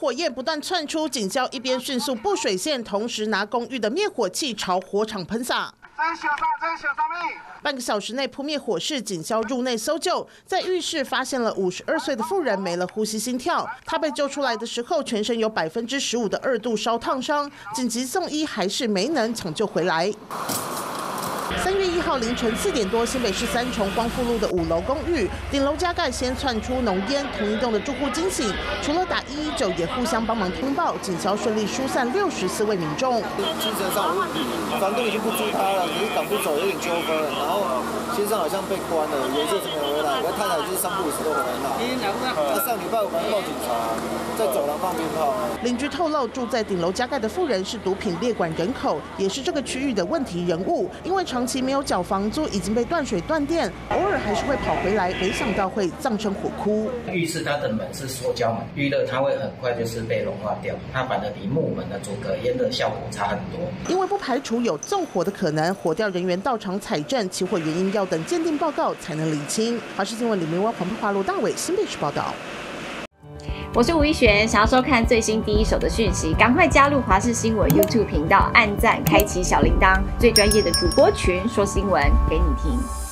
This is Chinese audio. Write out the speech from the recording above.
火焰不断窜出，警消一边迅速布水线，同时拿公寓的灭火器朝火场喷洒。 半个小时内扑灭火势，警消入内搜救，在浴室发现了52岁的妇人没了呼吸心跳。她被救出来的时候，全身有15%的2度烧烫伤，紧急送医还是没能抢救回来。 3月1号凌晨4点多，新北市三重光复路的5楼公寓顶楼加盖先窜出浓烟，同一栋的住户惊醒，除了打119，也互相帮忙通报，警消顺利疏散64位民众。 精神上有问题，房东已经不租他了，可是赶不走，有点纠纷，然后先生好像被关了，有一阵子没回来，我太太就是3不5时都回来闹。那上礼拜我们报警察，在走廊放鞭炮。 邻居透露，住在顶楼加盖的妇人是毒品列管人口，也是这个区域的问题人物，因为长期没有缴房租，已经被断水断电，偶尔还是会跑回来，没想到会葬身火窟。 浴室它的门是塑胶门，遇热它会很快就是被融化掉，它反而比木门的阻隔烟的效果差很多。 因为不排除有纵火的可能，火调人员到场采证，起火原因要等鉴定报告才能厘清。华视新闻李明威、黄佩华、罗大伟新北市报道。 我是吴一璇，想要收看最新第一手的讯息，赶快加入华视新闻 YouTube 频道，按赞、开启小铃铛，最专业的主播群说新闻给你听。